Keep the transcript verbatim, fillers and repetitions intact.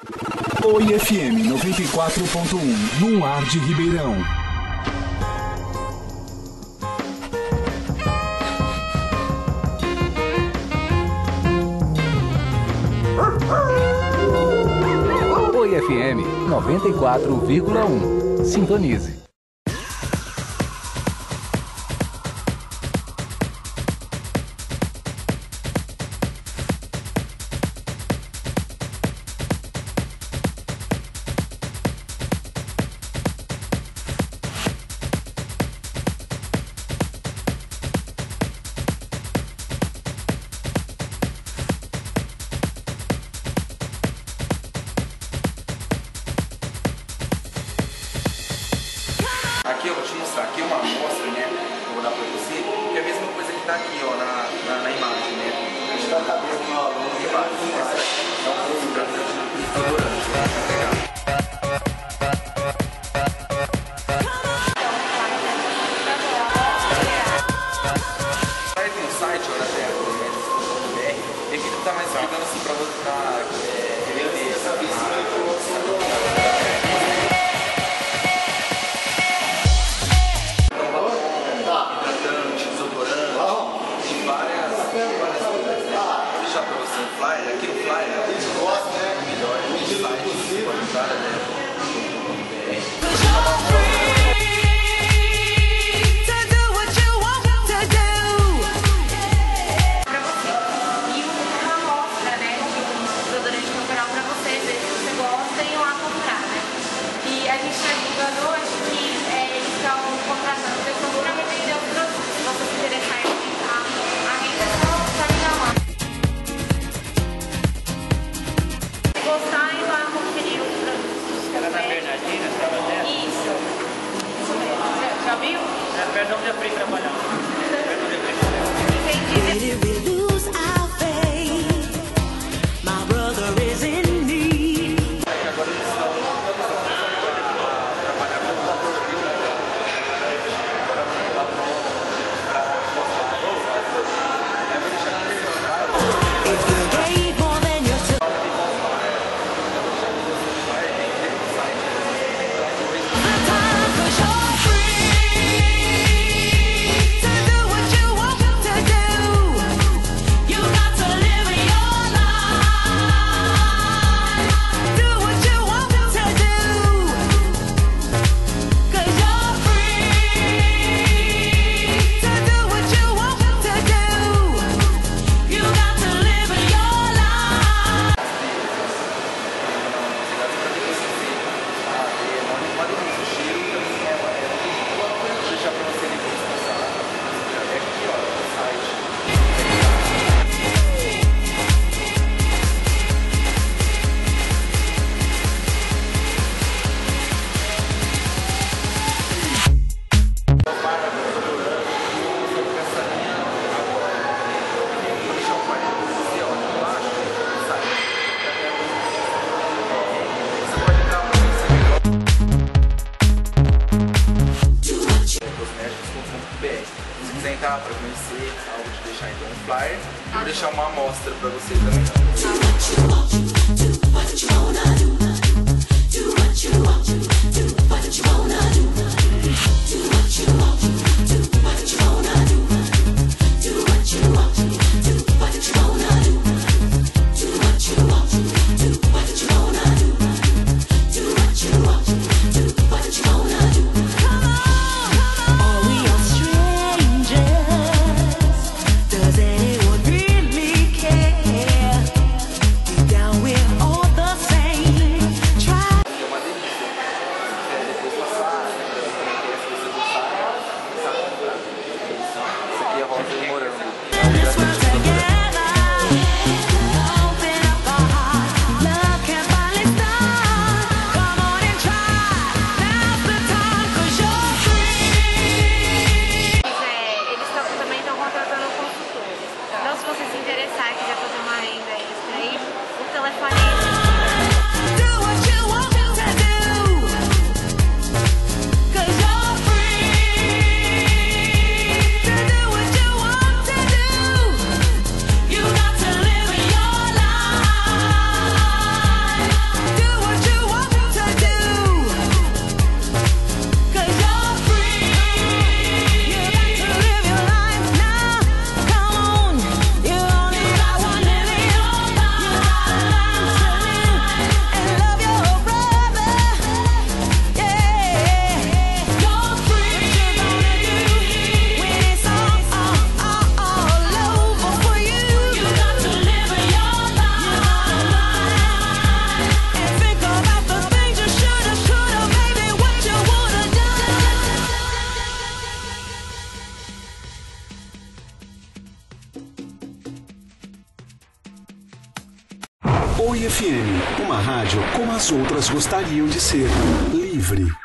Oi F M noventa e quatro ponto um, no ar de Ribeirão. Oi F M noventa e quatro vírgula um. Sintonize. Aqui eu vou te mostrar, aqui uma amostra, né, que eu vou dar pra você, que é a mesma coisa que tá aqui, ó, na, na, na imagem, né. A gente tá com a cabeça no aluno e vai, essa é uma coisa hidratante, né, legal. Aí tem um site, olha até, e aqui tá mais explicando assim pra você, pra é, revender essa aqui no flyer, né? Gosta, né? Melhor, é o site, pode usar, né? Perdão de abrir trabalhar. Se quiser entrar para conhecer algo, de deixar então um flyer, eu vou deixar uma amostra para vocês também. Down Oi F M, uma rádio como as outras gostariam de ser, livre.